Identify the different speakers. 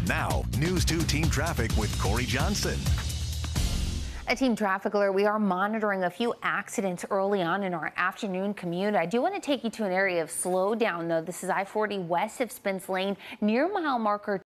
Speaker 1: Now, News 2 Team Traffic with Corey Johnson.
Speaker 2: A team traffic alert. We are monitoring a few accidents early on in our afternoon commute. I do want to take you to an area of slowdown, though. This is I-40 west of Spence Lane near mile marker